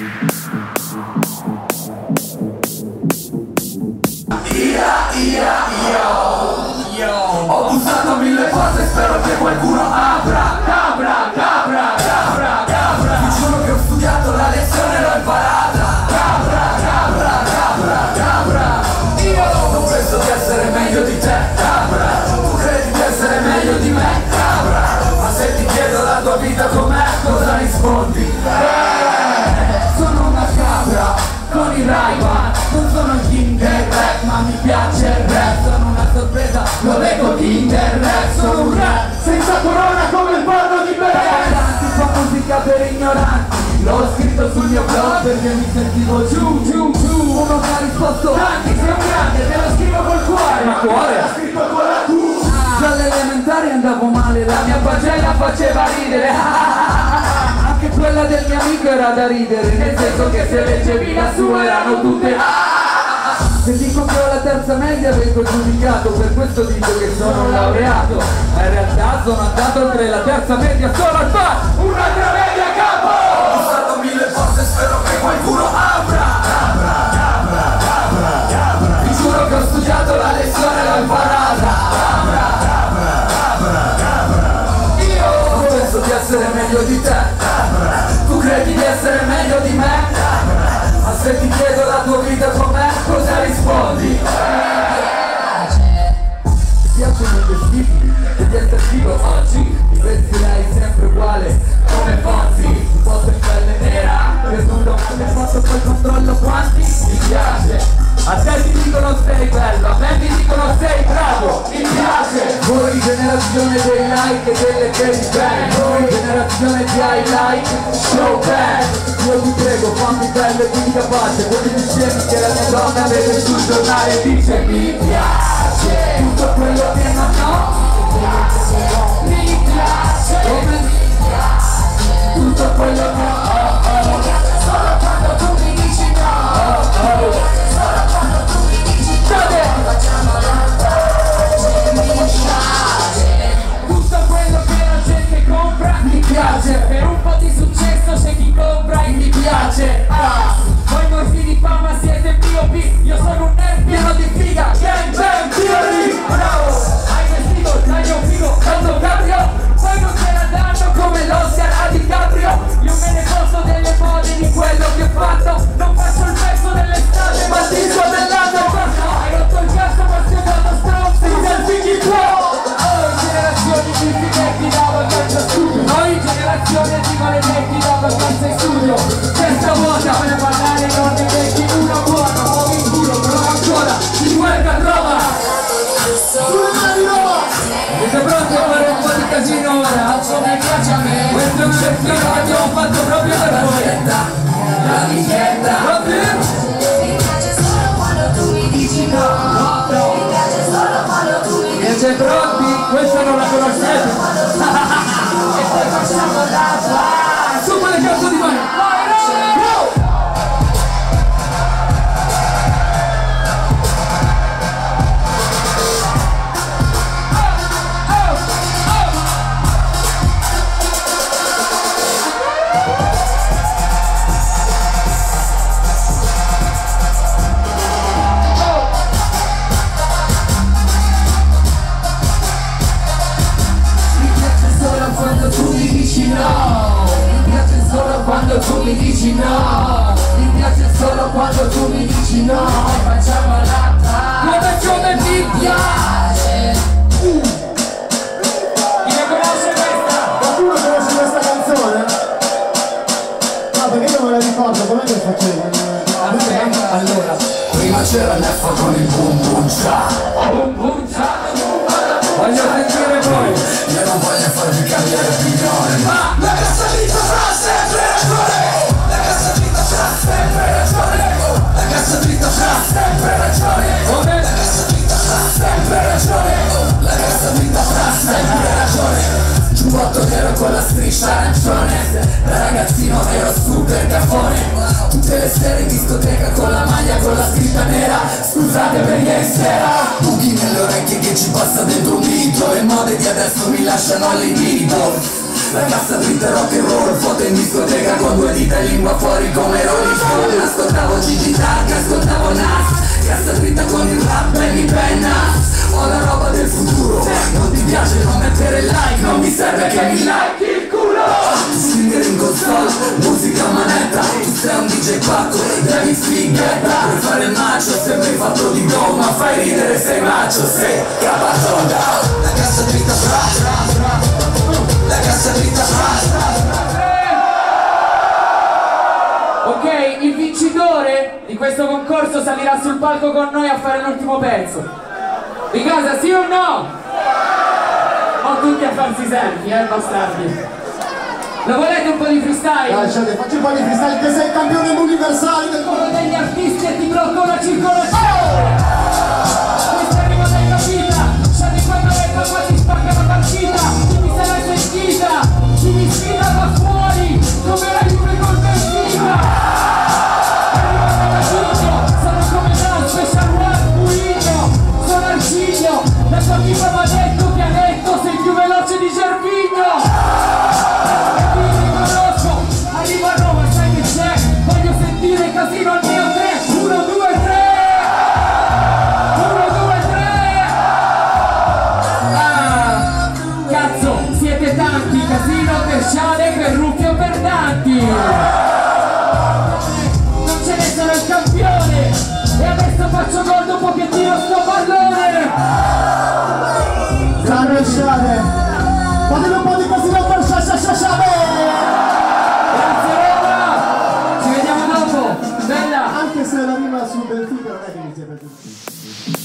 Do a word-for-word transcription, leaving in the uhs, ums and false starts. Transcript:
Ho bussato mille volte, spero che qualcuno apra. Capra, capra, capra, capra. Ti giuro che ho studiato la lezione, l'ho imparata. Capra, capra, capra, capra. Io non penso di essere meglio di te, capra. Tu credi di essere meglio di me, capra. Ma se ti chiedo la tua vita com'è, cosa rispondi? Eh, sono una capra con i Ray-Ban. Non sono il king del rap, ma mi piace il rap. Sono una sorpresa, lo leggo internet. Sono un rap senza corona come il porno di Belen. Si fa musica per ignoranti. L'ho scritto sul mio blog perché mi sentivo giù, giù, giù. Uno mi ha risposto: Tanti, sei un grande, te lo scrivo col cuore. Ma cuore? L'ha scritto con la Q. Già alle elementari andavo male, la mia pagella faceva ridere. Anche quella del mio amico era da ridere, nel senso che se leggevi la sua erano tutte Se dico che ho la terza media vengo giudicato, per questo dico che sono un laureato. Ma in realtà sono andato oltre la terza media solo al bar. Un'altra media capo! Ho usato mille volte, spero che qualcuno apra. Capra, capra, capra, capra. Ti giuro che ho studiato la lezione, l'ho imparata. Capra, capra, capra, capra. Io non penso di essere meglio di te. Capra. Tu credi di essere meglio di me? Capra. Ma se ti chiedo la tua vita com'è, cosa rispondi? Ti piacciono i vestiti e di essere vivo oggi? Ti vestirai sempre uguale come Fonzi. Un po' in pelle nera, venuto quando hai fatto poi controllo quanti mi piace. A te ti dicono sei bello, a me mi dicono sei bravo, mi piace. Voi generazione dei like e delle baby bang. Voi generazione di highlight, show bang. Io ti prego, fammi bello e ti capace. Voi mi dicevi che la mia donna vede sul giornale e dice mi piace tutto quello che non ho. Mi piace, come mi piace tutto quello che ho. Mi piace solo quando tu mi dici no. Mi piace solo quando tu mi dici no. Facciamo la pace, mi piace tutto quello che la gente compra. Mi piace per un po' di successo c'è chi compra e mi piace. Ah, voi morti di fama siete P O P, io sono un nerd pieno di figa. Gang bang, P O P, bravo. Hai vestito, taglio figo, tanto cabrio. Poi non te la danno come l'Oscar a DiCaprio. Io me ne posso delle mode di quello che ho fatto. Non faccio il pezzo dell'estate ma il disco dell'anno. Hai rotto il cazzo ma sei dato stronzi del figli tuoi. Oh, generazioni di fighetti da vacanza studio. Noi generazione di maledetti da vacanza in studio. Testa vuota, per parlare non ne vecchi uno buono. Muovi in culo, prova ancora, ti guarda, trova. Siete pronti a fare un po' di casino ora? Come piace a me. Questa è una lezione che abbiamo fatto proprio per voi. La richiesta. Pronti? Mi piace solo quando tu mi dici no. Mi piace solo quando tu mi dici no. Siete pronti? Questa non la conoscete. E poi facciamo la paz. Su quelle cazzo di mani. Vai, no! Quando tu mi dici no, mi piace solo quando tu mi dici no. Facciamo la pace, come mi piace. uh. Chi ne conosce questa? Qualcuno conosce questa canzone? No, perché io non me la ricordo, com'è che facevo? Aspetta, allora prima c'era l'F con il boom boom cha. Boom boom cha. Voglio sentire voi. Io non voglio farvi cambiare opinione, ma la cassa vita sarà sempre ragione. La cassa vita sarà sempre ragione. La cassa vita sarà sempre ragione. Come? La cassa vita sarà sempre ragione. La cassa vita sarà sempre ragione. Giubbotto nero con la striscia arancione. Ragazzino nero super cafone. Tutte le sere in discoteca con la maglia con la scritta nera. Scusate per ieri sera. Buchi nelle orecchie che ci passa dentro un dito. Le mode di adesso mi lasciano all'invito. La cassa dritta rock and roll, foto in discoteca con due dita e lingua fuori come rock mi like il culo. Scrivere in console, musica manetta, tu sei un D J quattro, devi sfighetta. Per fare il macio sempre fatto di gomma, fai ridere sei macio, sei capatonda. La cassa dritta fra, la cassa dritta fra. Ok, il vincitore di questo concorso salirà sul palco con noi a fare l'ultimo pezzo. Di casa, sì o no? O tutti a farsi selfie, eh, bastardi. Lo volete un po' di freestyle? Lasciate, faccio un po' di freestyle che sei il campione universale del Uno degli artisti e ti blocco la circolazione. Questo arrivo dai capita. Scendi quando le papà ti spacca la partita. Chi mi sarai sentita? Chi mi sfida va fuori come la Juve col Benfica. Arrivo da Giglio, sono come Down, Special One, Mourinho. Sono Arciglio, la tua tipa mi ha detto che ha detto sei più veloce di Gervigno. Arrivo a Roma, sai che c'è? Voglio sentire il casino al mio tre. Uno, due, tre. Uno, due, tre. Ah, cazzo, siete tanti. Casino per Sciale, per Ruffio, per Danti. Non ce ne sono il campione. E adesso faccio gol dopo che tiro sto pallone. Grande Sciale. Fatemi un po' di casino per Sciale. Ci vediamo dopo, bella! Anche se la rima sul Benfica non è che mi sia per tutti.